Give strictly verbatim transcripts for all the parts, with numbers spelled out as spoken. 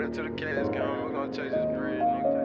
it to the cash game, we gon' chase this bread, nigga.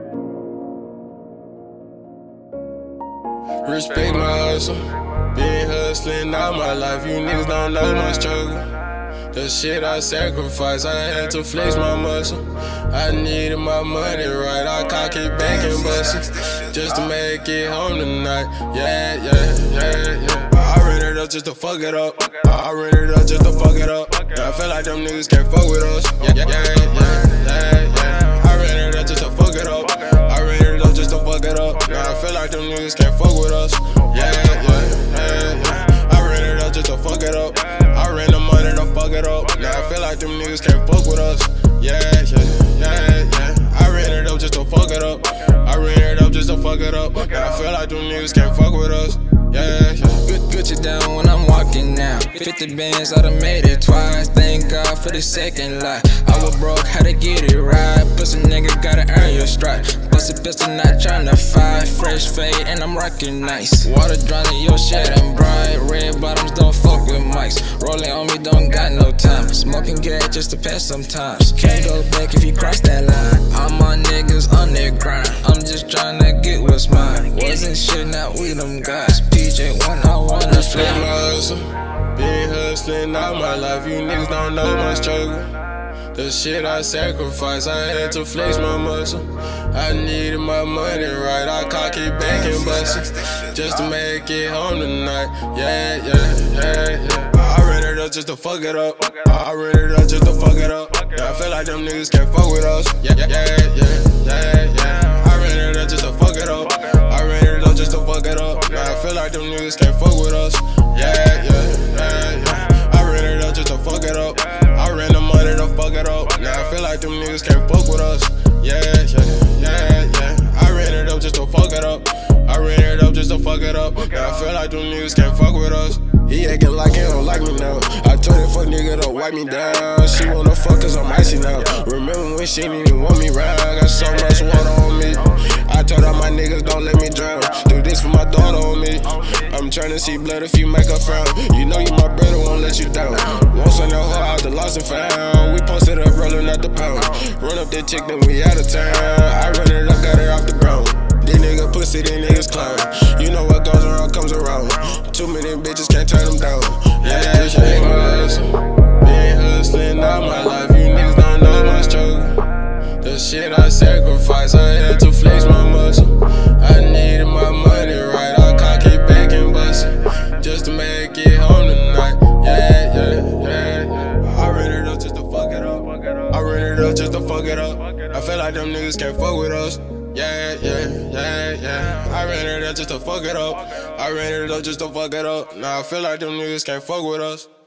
Respect my hustle, been hustling all my life, you niggas don't know my struggle. The shit I sacrificed, I had to flex my muscle. I needed my money right, I cock it back and bust it, just to make it home tonight. Yeah, yeah, yeah, yeah. I ran it up just to fuck it up. I ran it up just to fuck it up. Yeah, I feel like them niggas can't fuck with us. Yeah, yeah, yeah, yeah, yeah. I ran it up just to fuck it up. I ran it up just to fuck it up. Now I feel like them niggas can't fuck with us. Yeah, yeah, yeah, yeah. I ran it up just to fuck it up. I ran the money to fuck it up. Now I feel like them niggas can't fuck with us. Yeah, yeah, yeah, yeah. I ran it up just to fuck it up. I ran it up just to fuck it up. Now I feel like them niggas can't fuck with us. Yeah, yeah. Good, good you down when I'm walking now. fifty bands, I done made it twice. Thank God for the second life. I was broke, had to get it right. Pussy nigga gotta earn your stripe. Pussy pistol, not tryna fight. Fresh fade, and I'm rockin' nice. Water drowning your shit and bright. Red bottoms don't fuck with mics. Rolling on me, don't got no time. Smoking gas just to pass sometimes. Can't go back if you cross that line. All my niggas on their grind. I'm just tryna get what's mine. Wasn't shit, now we them guys. P J one, I wanna Respect fly. my hustle, been hustling all my life, you niggas don't know my struggle. The shit I sacrificed, I had to flex my muscle. I needed my money right, I cock it back and bust it, just to make it home tonight. Yeah, yeah, yeah, yeah. I ran it up just to fuck it up. I ran it up just to fuck it up. Yeah, I feel like them niggas can't fuck with us. Yeah, yeah, yeah, yeah, yeah. I ran it up just to fuck it up. I ran it up just to fuck it up. Now I feel like them niggas can't fuck with us. Yeah, yeah, yeah, yeah. I ran it up just to fuck it up. I ran the money to fuck it up. Now I feel like them niggas can't fuck with us. Yeah, yeah, yeah, yeah. I ran it up just to fuck it up. I ran it up just to fuck it up. Now I feel like them niggas can't fuck with us. He acting like he don't like me now. I told that fuck nigga to wipe me down. She wanna fuck cause I'm icy now. Remember when she didn't even want me round? Got so much water on me. I told all my niggas don't let me drown. Do this for my daughter on me. I'm tryna see blood if you make her frown. You know you my brother, won't let you down. Won't send that hoe out the lost and found. We posted up rolling at the pound. Run up that chick, then we out of town. I run it up, got her off the ground. These niggas pussy, these niggas clown. You know what goes around comes around. Too many bitches can't turn them down. Yeah, respect my hustle, been hustling all my life. You niggas don't know my struggle. The shit I sacrificed, I had to flex my muscle. I needed my money right, I cock it back and bust it, just to make it home tonight. Yeah, yeah, yeah, yeah. I ran it up just to fuck it up. I ran it up just to fuck it up. I feel like them niggas can't fuck with us. Yeah, yeah, yeah, yeah. I ran it up just to fuck it up. I ran it up just to fuck it up. Now I feel like them niggas can't fuck with us.